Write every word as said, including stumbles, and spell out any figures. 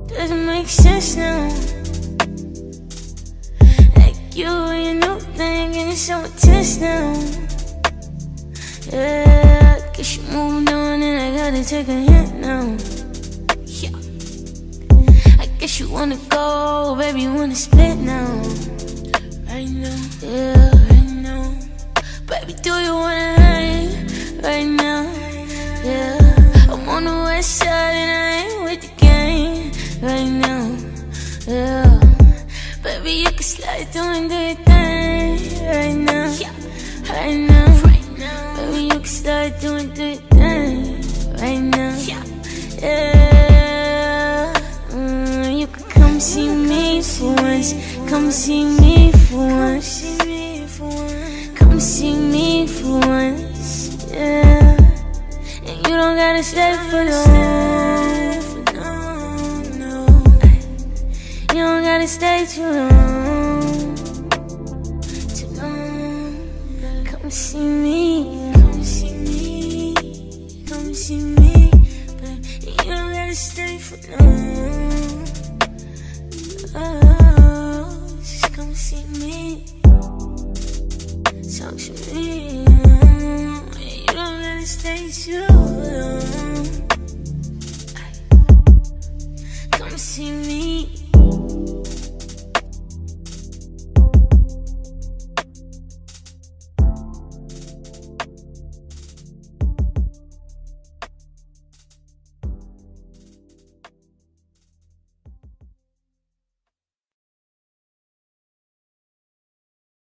Doesn't make sense now. Like you and your new thing, and it's so intense now. Yeah, I guess you moved on and I gotta take a hint now. Yeah, I guess you wanna go, baby, you wanna split now. Right now, yeah, right now. Baby, do you wanna hang right now? Yeah, I'm on the west side and I ain't with the gang right now. Yeah, baby, you can slide through and do your thing right now. Yeah, right now. Baby, you can slide through and do your thing right now. Yeah, yeah. Mm, you can come see me for once. Come see me for once. Come see me for once. Yeah, and you don't gotta stay for long. You don't gotta stay too long. Too long. Come see me. Come see me. Come see me. But you don't gotta stay for long. Oh, just come see me. Talk to me. You don't gotta stay too long.